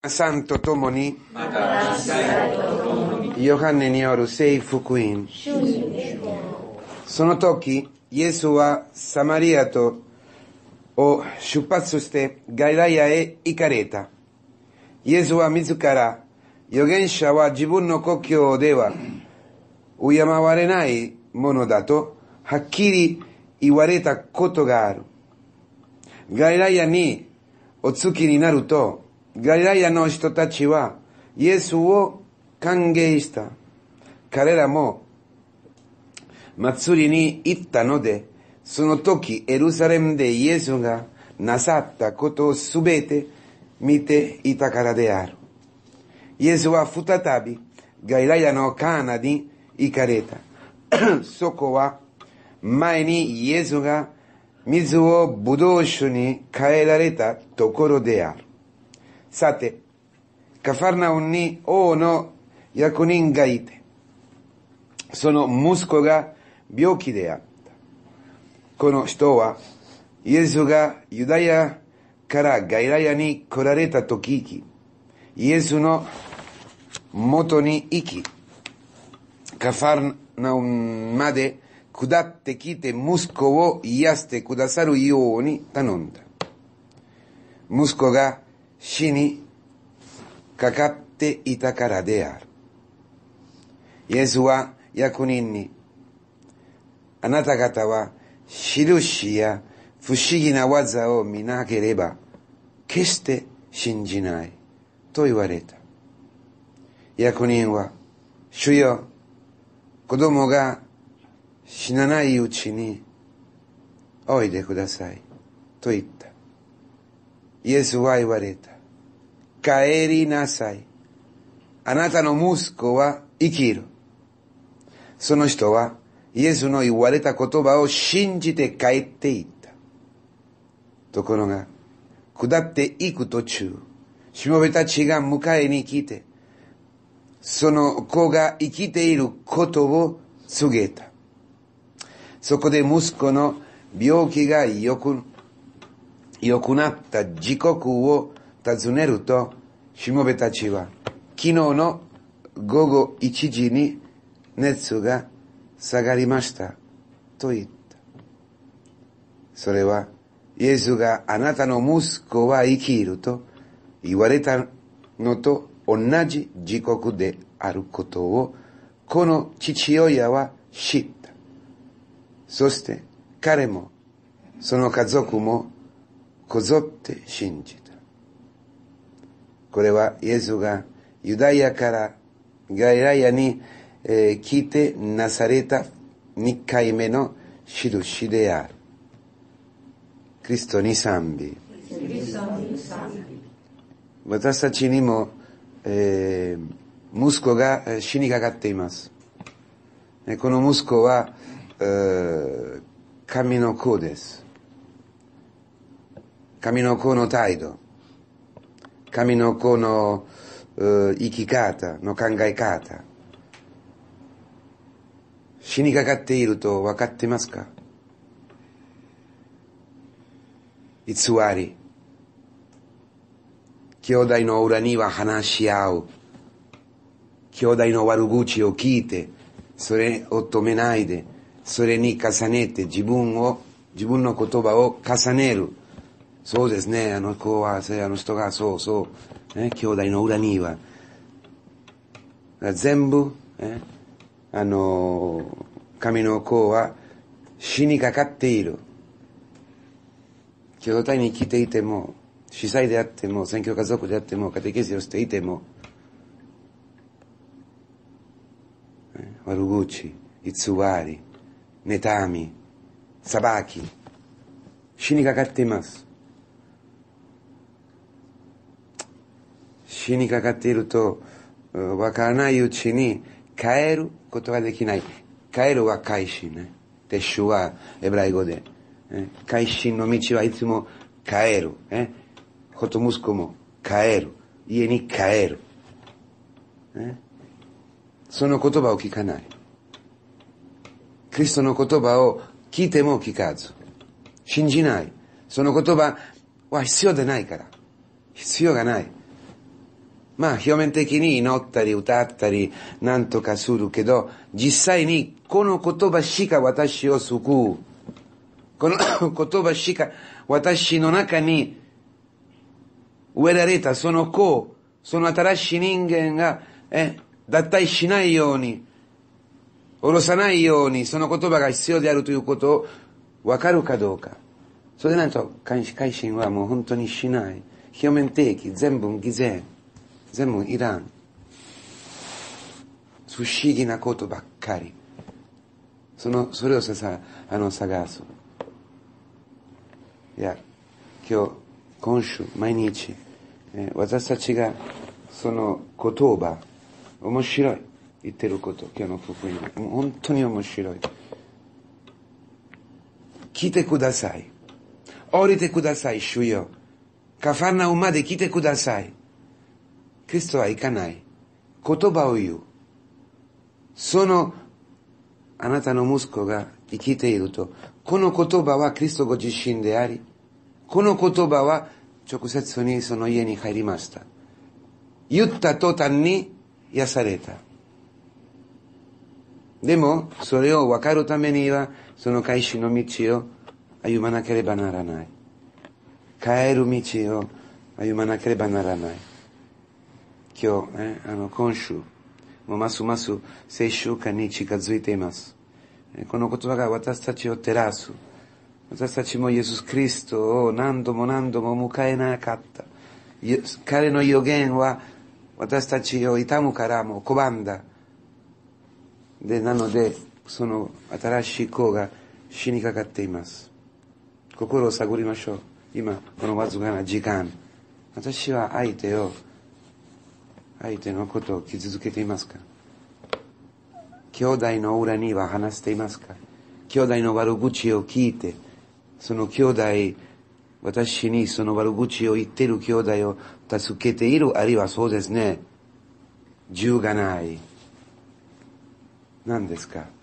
Santo友にヨハネによる聖福音。その時、イエスはサマリアを出発してガリラヤへ行かれた。イエスは自ら、預言者は自分の故郷では敬われないものだとはっきり言われたことがある。ガリラヤにお着きになると、ガリラヤの人たちはイエスを歓迎した。彼らも祭りに行ったので、その時エルサレムでイエスがなさったことをすべて見ていたからである。イエスは再びガリラヤのカーナに行かれた。そこは前にイエスが水をブドウ酒に変えられたところである。さて、カファルナウムに王の役人がいて、その息子が病気であった。この人は、イエスがユダヤからガリラヤに来られたと聞き、イエスの元に行き、カファルナウムまで下ってきて息子を癒してくださるように頼んだ。息子が死にかかっていたからである。イエスは役人に、あなた方は印や不思議な技を見なければ決して信じないと言われた。役人は、主よ、子供が死なないうちにおいでくださいと言った。イエスは言われた。帰りなさい。あなたの息子は生きる。その人はイエスの言われた言葉を信じて帰っていった。ところが、下っていく途中、しもべたちが迎えに来て、その子が生きていることを告げた。そこで息子の病気が良くなった時刻を尋ねると、しもべたちは、昨日の午後1時に熱が下がりましたと言った。それは、イエスがあなたの息子は生きると言われたのと同じ時刻であることを、この父親は知った。そして彼もその家族もこぞって信じた。これはイエスがユダヤからガリラヤに、来てなされた2回目の印である。クリストに賛美。私たちにも、息子が死にかかっています。この息子は、神の子です。神の子の態度。神の子の生き方の考え方。死にかかっていると分かってますか？偽り。兄弟の裏には話し合う。兄弟の悪口を聞いて、それを止めないで、それに重ねて自分の言葉を重ねる。そうですね、あの子は、あの人が、そう、兄弟の裏には。全部、神の子は死にかかっている。兄弟に来ていても、司祭であっても、宣教家族であっても、カテケスをしていても、悪口、偽り、妬み、裁き、死にかかっています。死にかかっていると、わからないうちに帰ることができない。帰るは改心ね。テシュはエブライ語で。改心の道はいつも帰る。こと息子も帰る。家に帰る。その言葉を聞かない。クリストの言葉を聞いても聞かず。信じない。その言葉は必要でないから。必要がない。 まあ表面的に祈ったり歌ったりなんとかするけど、実際にこの言葉しか私を救う。この言葉しか私の中に植えられたその子、その新しい人間が、脱退しないように、下ろさないように、その言葉が必要であるということを分かるかどうか。それでないと、改心はもう本当にしない。表面的、全部偽善。全部いらん。不思議なことばっかり。それを探す。いや、今週、毎日、私たちが、その言葉、面白い。言ってること、今日の福音は。本当に面白い。来てください。降りてください、主よ。カファナウまで来てください。クリストは行かない。言葉を言う。あなたの息子が生きていると、この言葉はクリストご自身であり、この言葉は直接にその家に入りました。言った途端に癒された。でも、それを分かるためには、その改心の道を歩まなければならない。帰る道を歩まなければならない。今週、もうますます聖週間に近づいています。この言葉が私たちを照らす。私たちもイエス・キリストを何度も迎えなかった。彼の予言は私たちを痛むからもう拒んだ。なので、その新しい子が死にかかっています。心を探りましょう。今、このわずかな時間。私は相手のことを傷つけていますか？兄弟の裏には話していますか？兄弟の悪口を聞いて、その兄弟、私にその悪口を言っている兄弟を助けている、あるいはそうですね、銃がない。何ですか？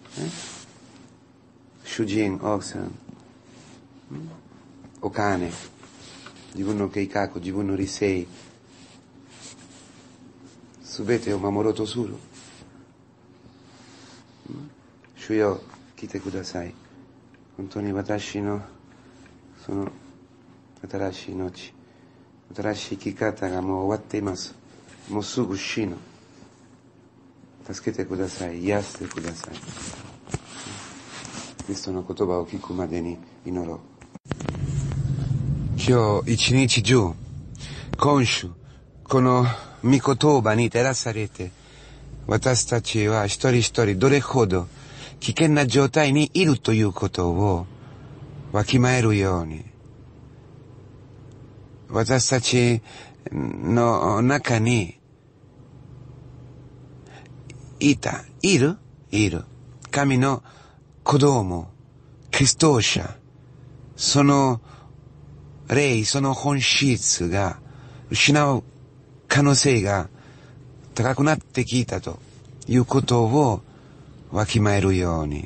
主人、奥さん、お金、自分の計画、自分の理性、すべてを守ろうとする。主よ、来てください。本当に私の、その、新しい命、新しい生き方がもう終わっています。もうすぐ死ぬ。助けてください。癒してください。キリストの言葉を聞くまでに祈ろう。今日一日中、今週、この御言葉に照らされて、私たちは一人一人どれほど危険な状態にいるということをわきまえるように、私たちの中にいる神の子供、キリスト者、その霊、その本質が失う可能性が高くなってきたということをわきまえるように、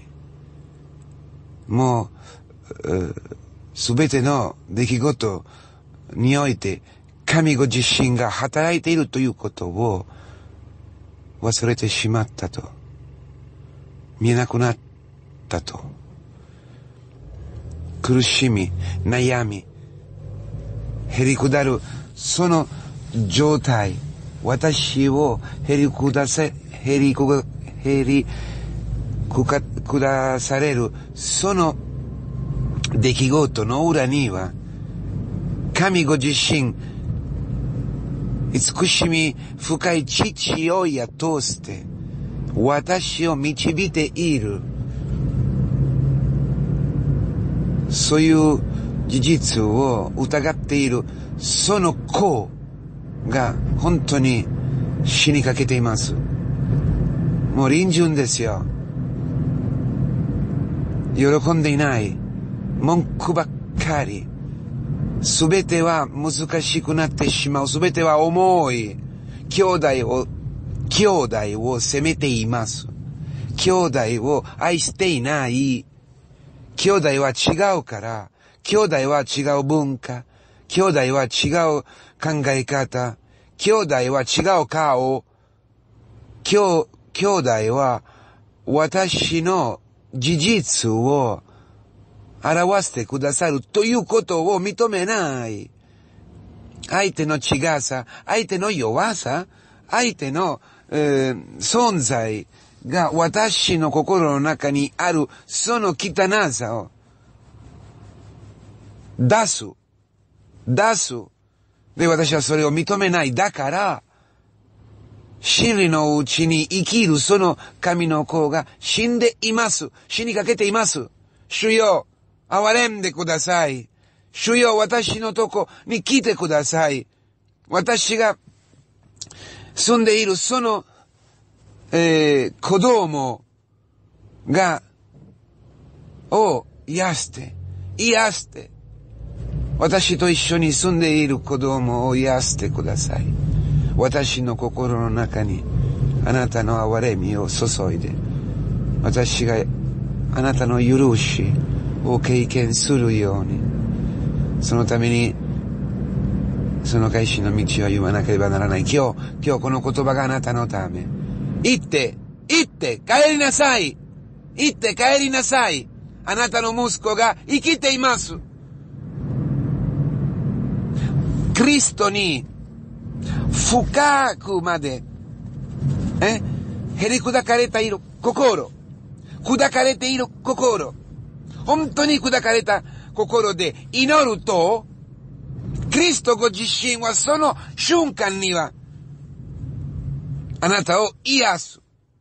もうすべての出来事において神ご自身が働いているということを忘れてしまったと、見えなくなったと、苦しみ、悩み、へりくだるその状態、私をへりくだされるその出来事の裏には、神ご自身、慈しみ深い父親として私を導いている、そういう事実を疑っているその子が本当に死にかけています。もう臨終ですよ。喜んでいない。文句ばっかり。すべては難しくなってしまう。すべては重い。兄弟を責めています。兄弟を愛していない。兄弟は違うから。兄弟は違う文化。兄弟は違う考え方。 兄弟は違う顔。兄弟は私の事実を表してくださるということを認めない。相手の違さ、相手の弱さ、相手の、存在が私の心の中にあるその汚さを出す。で、私はそれを認めない。だから、真理のうちに生きるその神の子が死んでいます。死にかけています。主よ、憐れんでください。主よ、私のとこに来てください。私が住んでいるその、子供を癒して、私と一緒に住んでいる子供を癒してください。私の心の中にあなたの憐れみを注いで、私があなたの許しを経験するように、そのためにその改心の道を歩まなければならない。今日この言葉があなたのため。行って帰りなさい。あなたの息子が生きています。クリストに深くまで、へり砕かれている心、本当に砕かれた心で祈ると、キリストご自身はその瞬間には、あなたを癒す。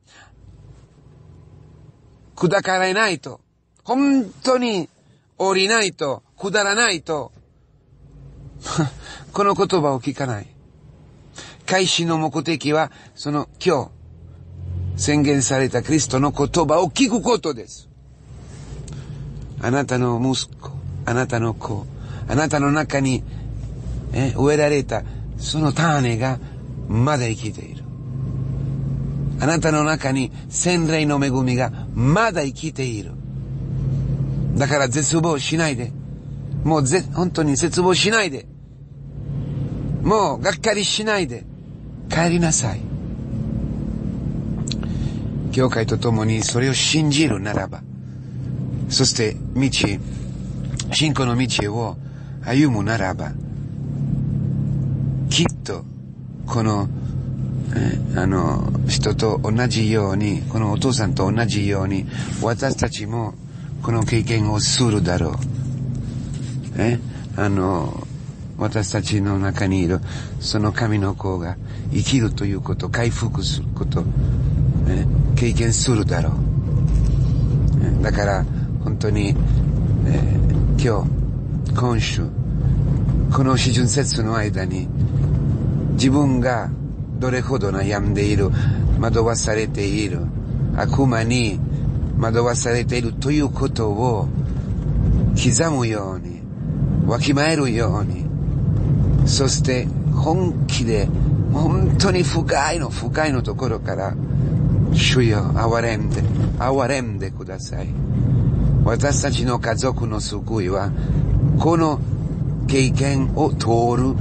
砕かれないと、本当に降りないと、下らないと、この言葉を聞かない。改心の目的は、その今日、宣言されたキリストの言葉を聞くことです。あなたの息子、あなたの子、あなたの中に、植えられたその種がまだ生きている。あなたの中に洗礼の恵みがまだ生きている。だから絶望しないで。もう本当に絶望しないで。もうがっかりしないで。帰りなさい。教会と共にそれを信じるならば、そして信仰の道を歩むならば、きっとこの人と同じように、このお父さんと同じように、私たちもこの経験をするだろう。私たちの中にいるその神の子が生きるということ、回復すること、経験するだろう。だから本当に、今週この四旬節の間に、自分がどれほど悩んでいる、惑わされている、悪魔に惑わされているということを刻むように、わきまえるように、そして本気で、本当に深いのところから、主よ、憐れんでください。私たちの家族の救いは、この経験を通る。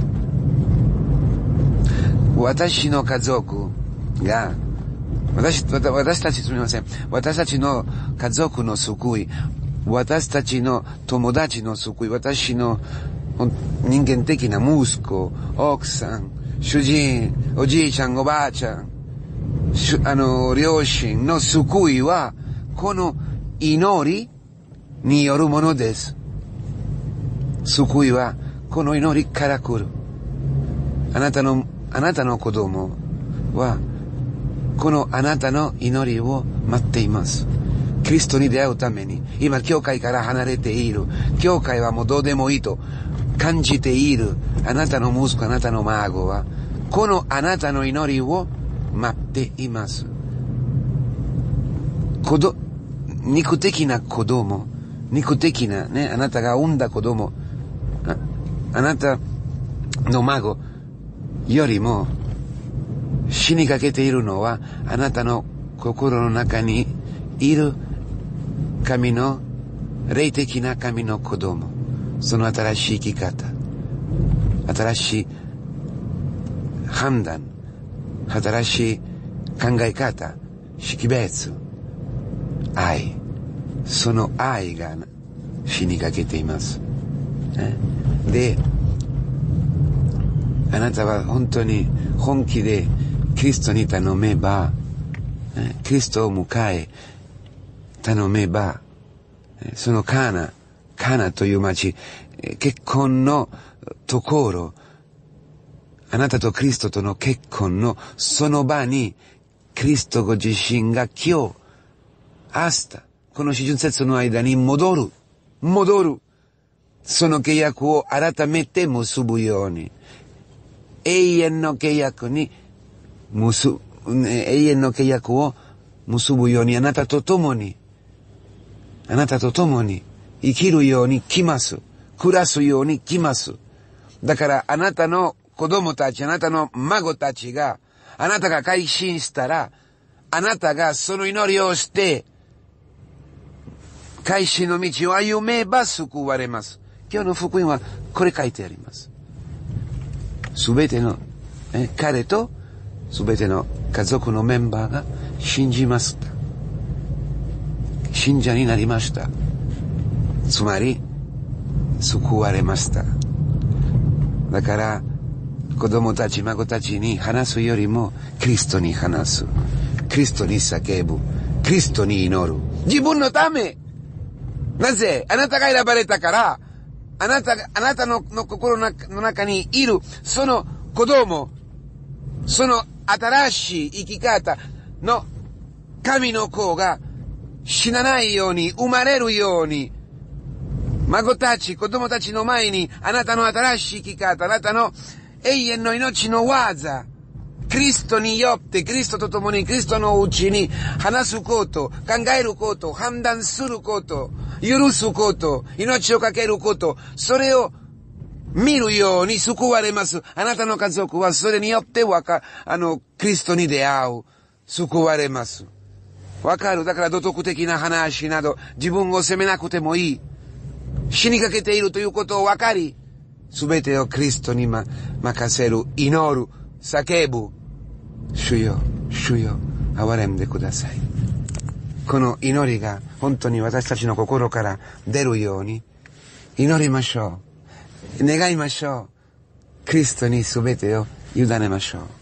私の家族が、私たちすみません。私たちの家族の救い、私たちの友達の救い、私の人間的な息子、奥さん、主人、おじいちゃん、おばあちゃん、両親の救いは、この祈りによるものです。救いは、この祈りから来る。あなたの子供は、このあなたの祈りを待っています。キリストに出会うために、今教会から離れている、教会はもうどうでもいいと感じているあなたの息子、あなたの孫は、このあなたの祈りを待っています。肉的な子供、肉的なね、あなたが産んだ子供、あなたの孫よりも死にかけているのは、あなたの心の中にいる神の、霊的な神の子供、その新しい生き方、新しい判断、新しい考え方、識別、愛、その愛が死にかけています。で、あなたは本当に本気でキリストに頼めば、キリストを迎え頼めば、そのカナという町、結婚のところ、あなたとキリストとの結婚のその場に、キリストご自身が今日、明日、この四旬節の間に戻る。その契約を改めて結ぶように、永遠の契約を結ぶように、あなたと共に生きるように来ます。暮らすように来ます。だからあなたの子供たち、あなたの孫たちが、あなたが改心したら、あなたがその祈りをして、改心の道を歩めば救われます。今日の福音はこれ書いてあります。すべての、彼とすべての家族のメンバーが信じました。信者になりました。つまり、救われました。だから、子供たち、孫たちに話すよりも、キリストに話す。キリストに叫ぶ。キリストに祈る。自分のため。なぜ？あなたが選ばれたから、あなたの心の中にいる、その子供、その新しい生き方の神の子が死なないように、生まれるように、孫たち、子供たちの前に、あなたの新しい生き方、あなたの永遠の命の技、キリストによって、キリストと共に、キリストのうちに話すこと、考えること、判断すること、許すこと、命をかけること、それを見るように救われます。あなたの家族はそれによってキリストに出会う。救われます。わかる？だから道徳的な話など、自分を責めなくてもいい。死にかけているということをわかり、すべてをキリストに任せる、祈る、叫ぶ。主よ、憐れんでください。この祈りが本当に私たちの心から出るように祈りましょう。願いましょう。キリストにすべてを委ねましょう。